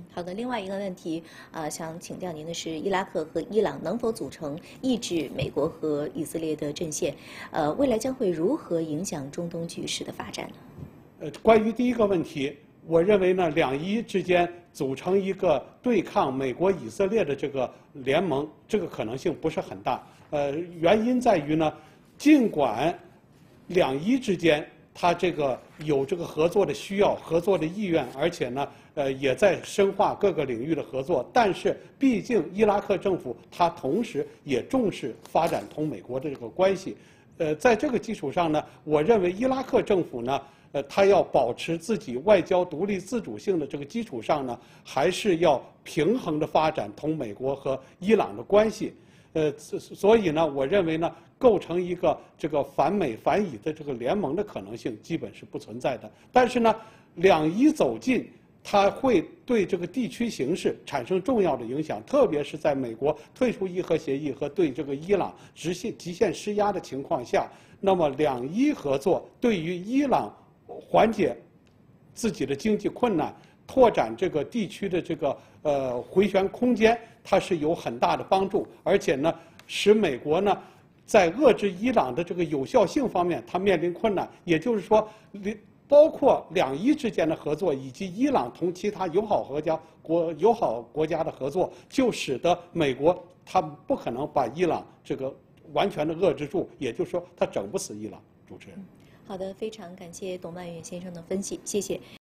好的，另外一个问题，想请教您的是，伊拉克和伊朗能否组成抑制美国和以色列的阵线？未来将会如何影响中东局势的发展呢？ 关于第一个问题，我认为呢，两伊之间组成一个对抗美国、以色列的这个联盟，这个可能性不是很大。原因在于呢，尽管两伊之间它这个有这个合作的需要、合作的意愿，而且呢，也在深化各个领域的合作。但是，毕竟伊拉克政府它同时也重视发展同美国的这个关系。在这个基础上呢，我认为伊拉克政府呢，它要保持自己外交独立自主性的这个基础上呢，还是要平衡的发展同美国和伊朗的关系。所以呢，我认为呢，构成一个这个反美反以的这个联盟的可能性基本是不存在的。但是呢，两伊走近，它会对这个地区形势产生重要的影响，特别是在美国退出伊核协议和对这个伊朗极限施压的情况下，那么两伊合作对于伊朗缓解自己的经济困难、拓展这个地区的这个回旋空间，它是有很大的帮助，而且呢，使美国呢在遏制伊朗的这个有效性方面，它面临困难。也就是说，包括两伊之间的合作，以及伊朗同其他友好国家的合作，就使得美国它不可能把伊朗这个完全的遏制住，也就是说，它整不死伊朗。主持人。 好的，非常感谢董曼远先生的分析，谢谢。